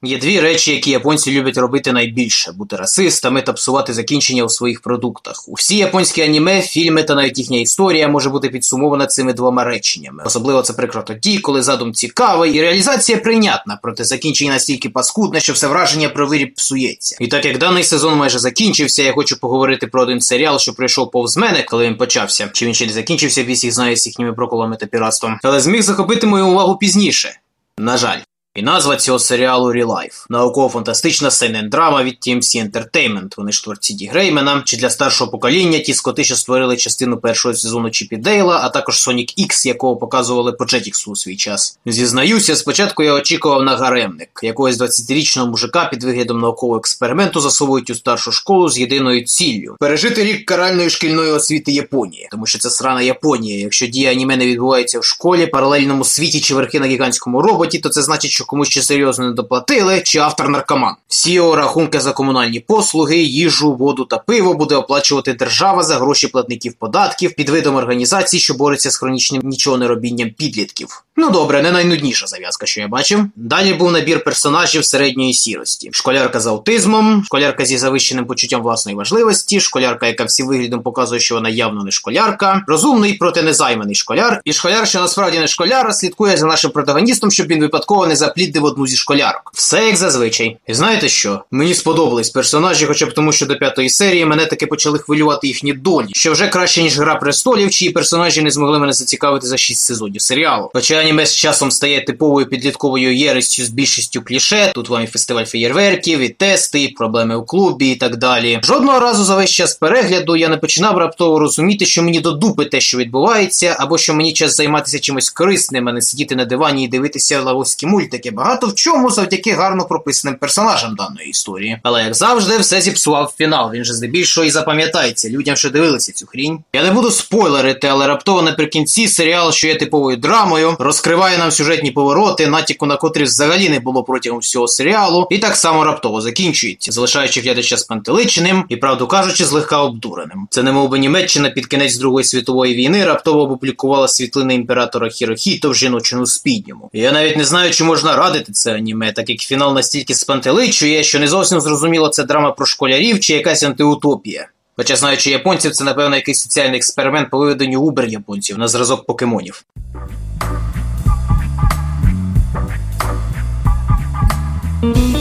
Є дві речі, які японці люблять робити найбільше – бути расистами та псувати закінчення у своїх продуктах. Усі японські аніме, фільми та навіть їхня історія може бути підсумована цими двома реченнями. Особливо це прикро тоді, коли задум цікавий і реалізація прийнятна, проте закінчення настільки паскудне, що все враження про виріб псується. І так як даний сезон майже закінчився, я хочу поговорити про один серіал, що пройшов повз мене, коли він почався. Чи він ще не закінчився, всіх знає з їхніми проколами та піратством. Але зміг захопити мою увагу пізніше. На жаль. І назва цього серіалу Real Life. Науково-фантастична сейнен-драма від TMC Entertainment. Вони ж творці Ді Греймена. Чи для старшого покоління ті скоти, що створили частину першого сезону Чіп і Дейла, а також Sonic X, якого показували по Jetix у свій час. Зізнаюся, спочатку я очікував на гаремник. Якогось 20-річного мужика під виглядом наукового експерименту засовують у старшу школу з єдиною ціллю – пережити рік каральної шкільної освіти Японії. Тому що це срана Японія. Якщо дія аніме не відбувається в школі, паралельному світі чи верхи на гігантському роботі, то це значить, що комусь ще серйозно не доплатили, чи автор наркоман. Всі його рахунки за комунальні послуги, їжу, воду та пиво буде оплачувати держава за гроші платників податків під видом організацій, що бореться з хронічним нічого-неробінням підлітків. Ну добре, не найнудніша зав'язка, що я бачив. Далі був набір персонажів середньої сірості. Школярка з аутизмом, школярка зі завищеним почуттям власної важливості, школярка, яка всім виглядом показує, що вона явно не школярка, розумний, проте незайманий школяр, і школяр, що насправді не школяр, а слідкує за нашим протагоністом, щоб він випадково не заплідив одну зі школярок. Все як зазвичай. І знаєте що? Мені сподобались персонажі, хоча б тому, що до 5-ї серії мене таки почали хвилювати їхні долі, що вже краще, ніж Гра престолів, чиї персонажі не змогли мене зацікавити за 6 сезонів серіалу. Хоча аніме з часом стає типовою підлітковою єрестю з більшістю кліше, тут вам і фестиваль феєрверків, і тести, і проблеми у клубі, і так далі. Жодного разу за весь час перегляду я не починав раптово розуміти, що мені до дупи те, що відбувається, або що мені час займатися чимось корисним, а не сидіти на дивані і дивитися лавовські мультики. Багато в чому завдяки гарно прописаним персонажам даної історії. Але, як завжди, все зіпсував фінал. Він же здебільшого і запам'ятається людям, що дивилися цю хрінь. Я не буду спойлерити, але раптово наприкінці серіал, що є типовою драмою, розкриває нам сюжетні повороти, натяку на котрі взагалі не було протягом всього серіалу, і так само раптово закінчується, залишаючи глядача спантеличеним і, правду кажучи, злегка обдуреним. Це немовби Німеччина під кінець Другої світової війни раптово опублікувала світлини імператора Хірохіто в жіночому спідньому. І я навіть не знаю, чи можна радити це аніме, так як фінал настільки спантеличує, що не зовсім зрозуміло, це драма про школярів чи якась антиутопія. Хоча, знаючи японців, це, напевно, якийсь соціальний експеримент по виведенню убер-японців на зразок покемонів. Thank you.